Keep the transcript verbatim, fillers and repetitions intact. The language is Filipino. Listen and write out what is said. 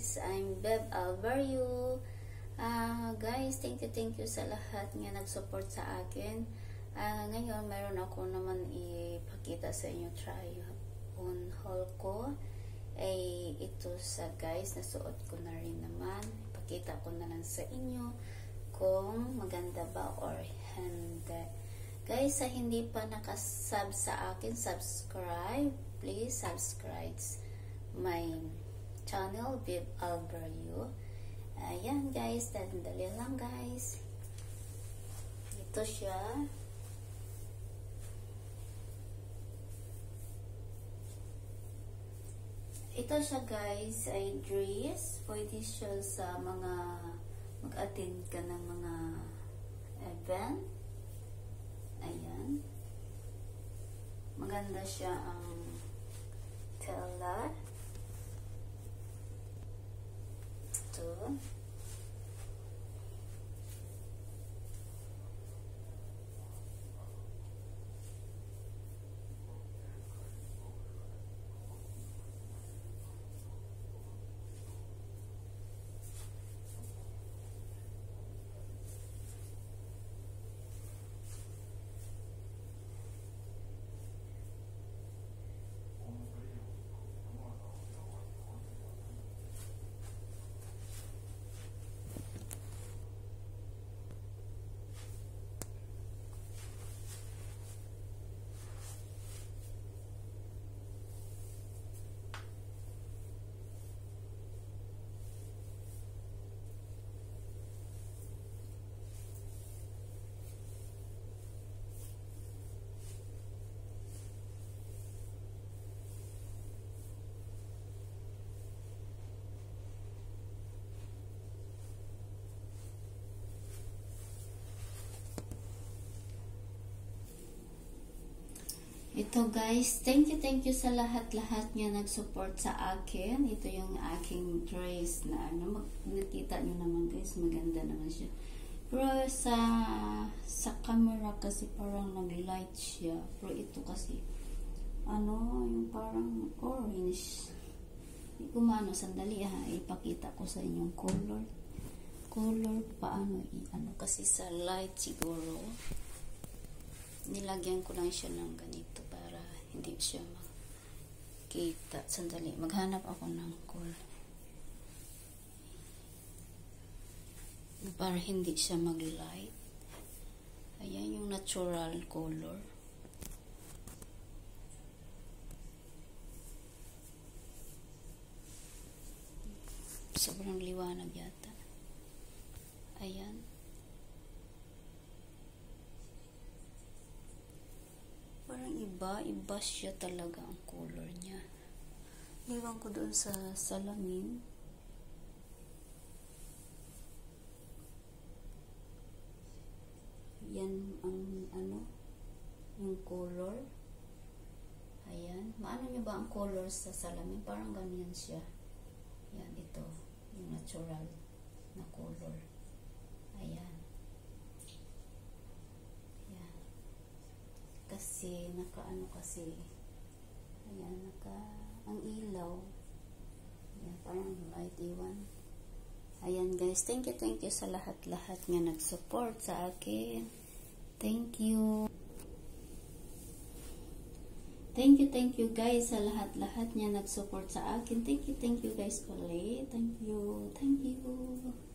guys, I'm Beb Alvario. Uh, guys, thank you, thank you sa lahat nga nag-support sa akin. Uh, ngayon, mayroon ako naman ipakita sa inyo try on haul ko. Ay, ito sa guys, nasuot ko na rin naman. Ipakita ko na lang sa inyo kung maganda ba or hindi. Guys, sa hindi pa nakasub sa akin, subscribe. Please subscribe my channel, Beb Alvario. Ayan guys, dali lang guys. Ito siya. Ito siya guys, ay dress. Pwede siya sa mga mag-attend ka ng mga event. Ayan. Maganda siya ang tela. Ito. Ito guys, thank you, thank you sa lahat-lahat nga nag-support sa akin. Ito yung aking dress na ano, nakita nyo naman guys, maganda naman siya. Pero sa sa camera kasi parang nag-light siya. Pero ito kasi, ano, yung parang orange. Hindi ko maano, sandali ha, ipakita ko sa inyong color. Color, paano, i-ano, kasi sa light siguro. Nilagyan ko lang siya ng ganito para hindi siya makita. Sandali, maghanap ako ng color. Para hindi siya mag-light. Ayan yung natural color. Sobrang liwanag yata. Ayan. Parang iba, iba siya talaga ang color niya. Iwan ko doon sa salamin. Yan ang ano, yung color. Ayan. Maano nyo ba ang color sa salamin? Parang ganyan siya. Yan, ito. Yung natural na color. Ayan. Kasi naka-ano kasi, ayan, naka ang ilaw, ayan, parang light iwan. Ayan guys, thank you, thank you sa lahat-lahat nga nag-support sa akin. Thank you. Thank you, thank you guys sa lahat-lahat nga nag-support sa akin. Thank you, thank you guys ulit. Thank you, thank you.